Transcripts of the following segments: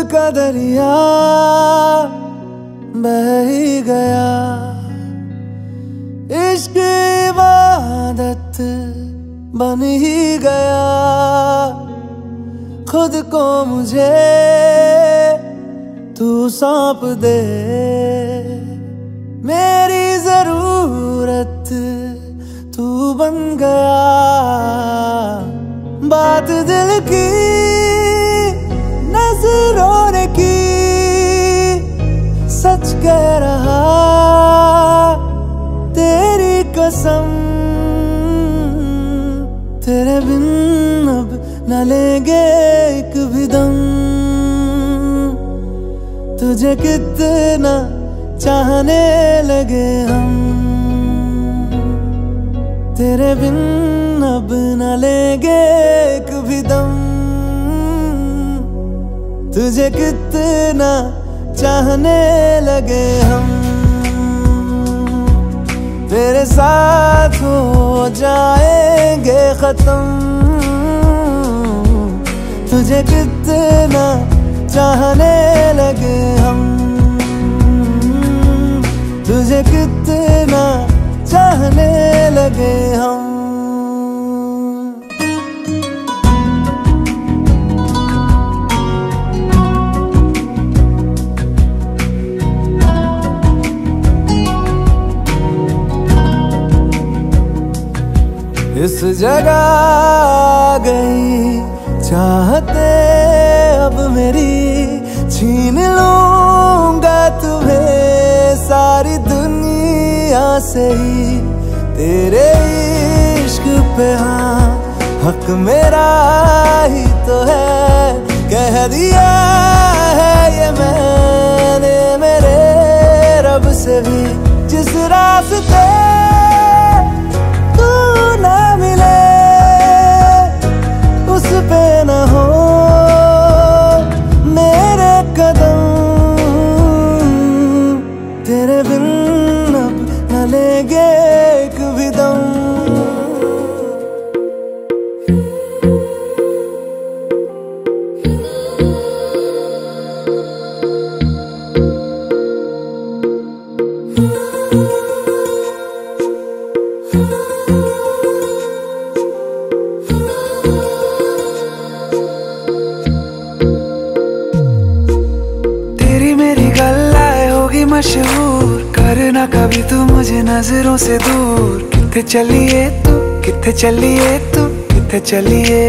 का दरिया बह ही गया, इश्क इबादत बन ही गया। खुद को मुझे तू सौंप दे, मेरी जरूरत तू बन गया। बात दिल की नजरों ने की, सच कह रहा तेरी कसम। तेरे बिन अब न लेंगे एक भी दम, तुझे कितना चाहने लगे हम। तेरे बिन अब न लेंगे एक भी दम, तुझे कितना चाहने लगे हम। तेरे साथ हो जाएंगे खत्म, तुझे कितना चाहने लगे हम। तुझे कितना चाहने लगे हम। इस जगह आ गई चाहते अब मेरी, छीन लूंगा तुम्हें सारी दुनिया से ही। तेरे इश्क पे हाँ हक मेरा ही तो है, कह दिया है ये मैंने मेरे रब से भी। जिस रास्ते तू ना मिले उस पे न हो मेरे कदम। तेरे बिन अब न लेंगे एक भी दम। मशहूर करना कभी तू मुझे नजरों से दूर। किथे चलिए तू, किथे चलिए तू, किथे चलिए।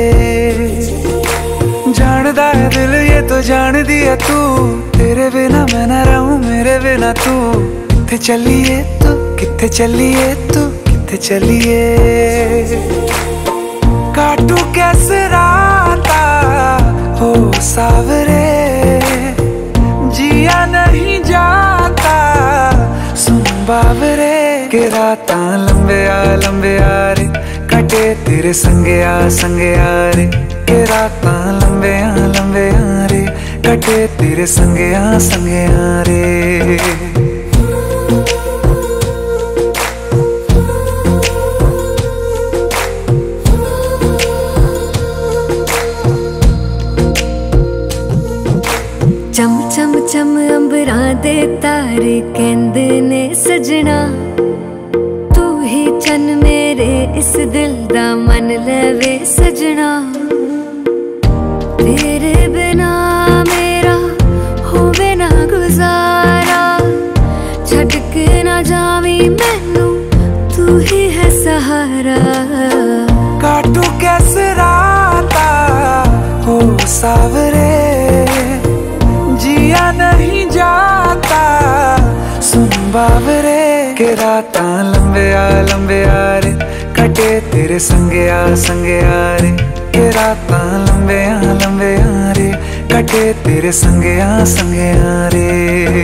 जानदा है दिल ये तो जान दिया तू, तेरे बिना मैं ना रहूं मेरे बिना तू। किथे चलिए तू, किथे चलिए तू, किथे चलिए। काटू कैसे राता हो सावरे, जिया नहीं जाता सुन बाबरे। के रात लंबे आ रे, कटे तेरे संगे आ रे। के रात लंबे आ रे, कटे तेरे संगे आ रे। चम चम चम अंबरां दे तारे कहंदे ने सजना, तू ही चन मेरे इस दिल दा मन लवे सजना। तेरे बिना मेरा होवे ना गुजारा, छड़ के ना जावी मैनू तू ही है सहारा। काटू कैसे राता हो सावरे, जिया नहीं जाता सुन बाबरे। के रात लंबे आ रे, कटे तेरे संगे आ रे। के रात लंबे आ रे, कटे तेरे संगे आ रे।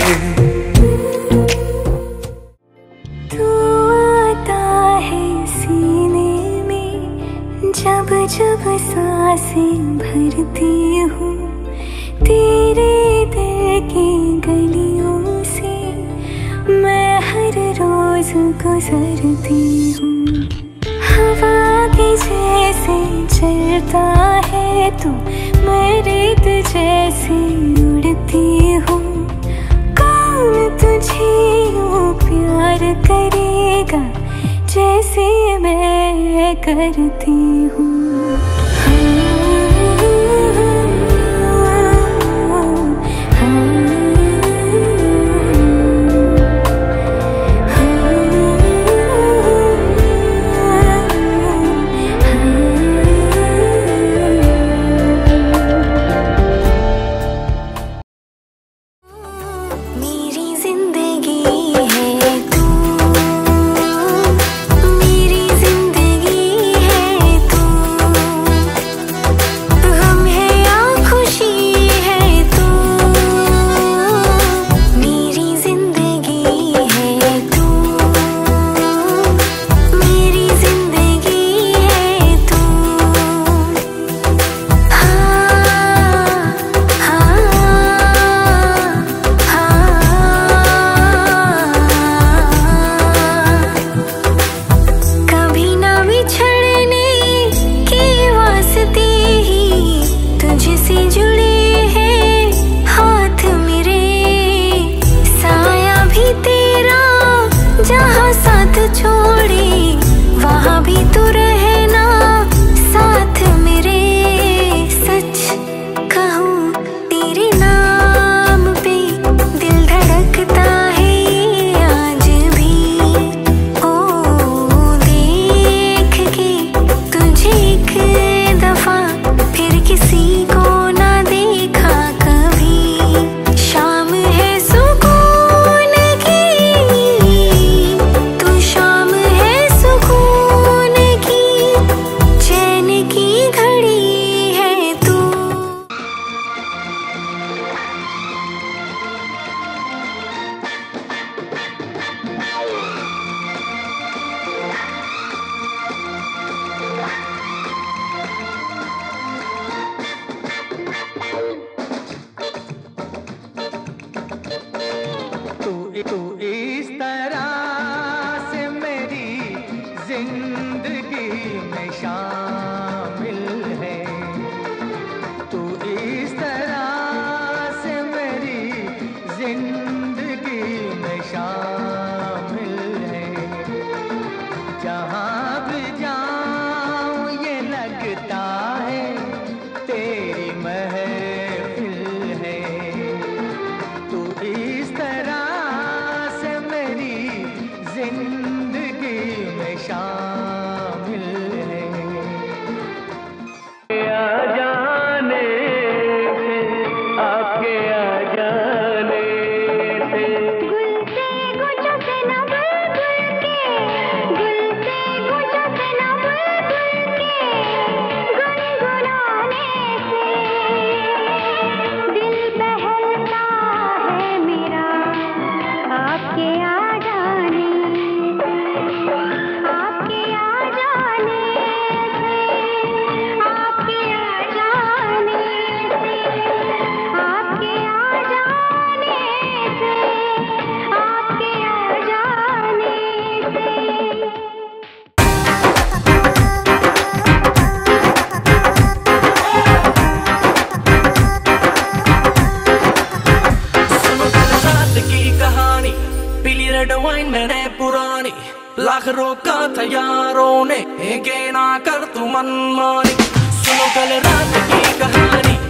तू आता है सीने में जब जब सांसें भरती हूँ, तेरे दिल की गलियों से मैं हर रोज गुजरती हूँ। हवा की जैसे चलता है तू, मैं रेत जैसी उड़ती हूँ। कौन तुझे यूं प्यार करेगा जैसे मैं करती हूँ। तू इस तरह से मेरी जिंदगी में शामिल है, तू इस तरह से मेरी जिंदगी में शामिल है। जहाँ भी जाऊँ ये लगता है तेरी महफिल है, तू इस तरह जिंदगी में शामिल है। आ जाने से, आपके आ जाने से, गुल से गुजो से न बुलबुल के, गुल से गुजो से न बुलबुल के, गुनगुनाने से दिल बहलता है मेरा, आपके आ जाने रेड वाइन मैंने पुरानी, लाख रोका था यारों ने, के ना कर तू मनमानी। सुनो कल रात की कहानी,